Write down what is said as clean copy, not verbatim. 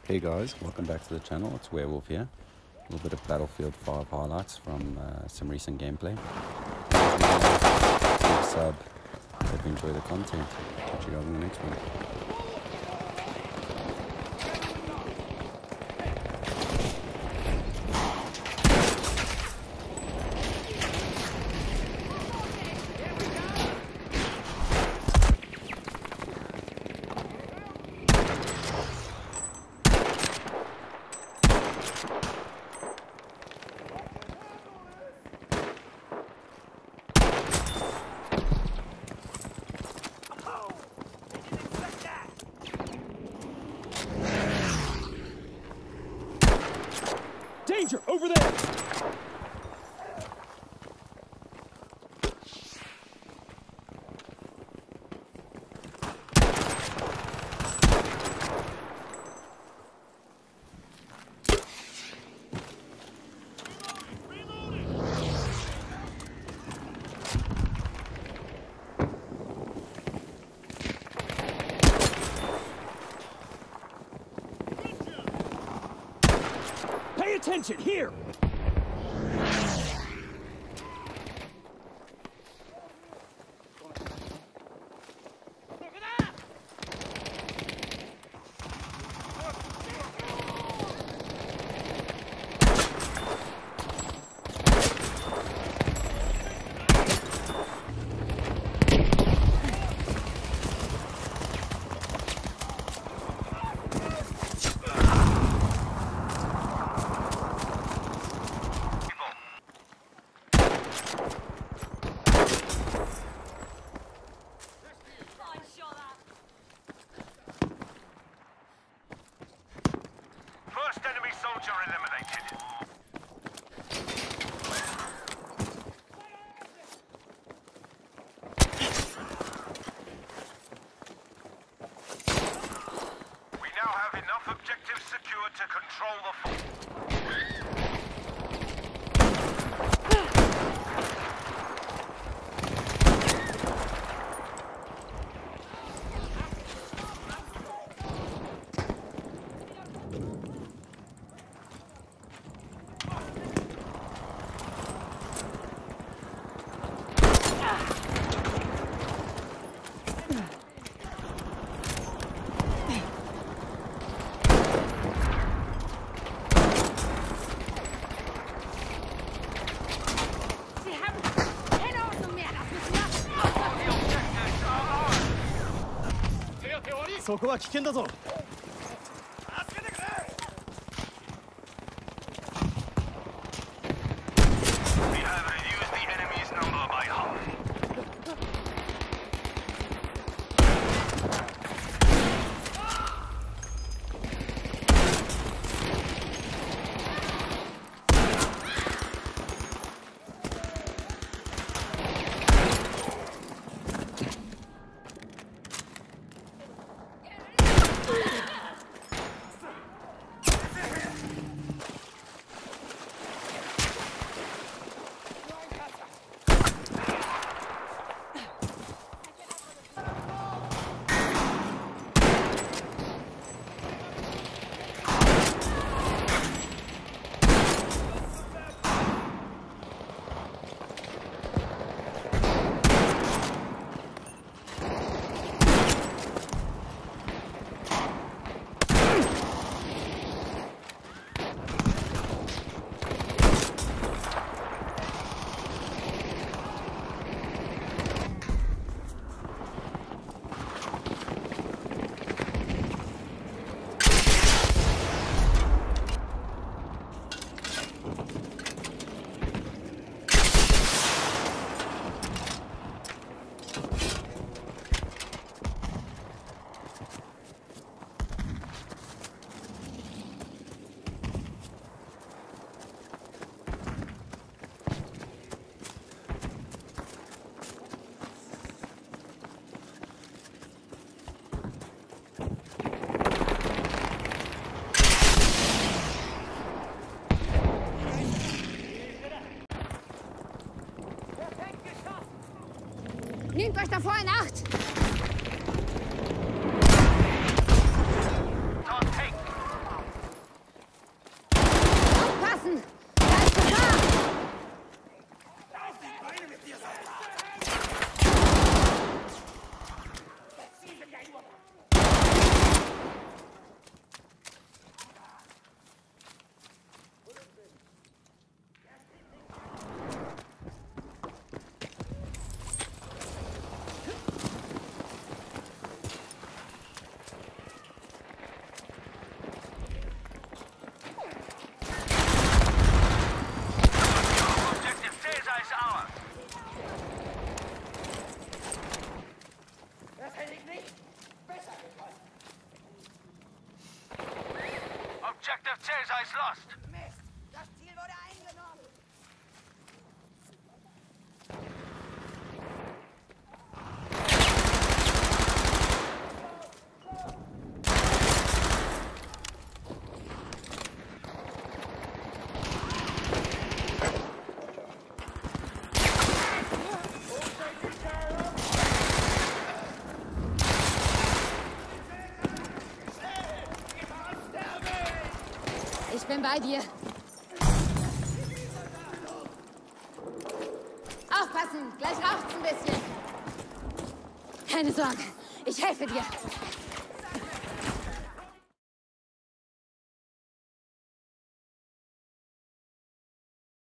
Hey guys, welcome back to the channel. It's Werewolf here. A little bit of Battlefield 5 highlights from some recent gameplay. Leave a sub. Hope you enjoy the content. Catch you guys in the next one. Danger! Over there! Pay attention! Here! Soldier eliminated. We now have enough objectives secured to control the fort. So こは危険だぞ。 We have reduced the enemy's number by half. Nehmt euch davor in Acht! Objective Caesar is lost. Mist! Das Ziel wurde eingenommen! Ich bin bei dir. Aufpassen, gleich raucht's ein bisschen. Keine Sorge, ich helfe dir.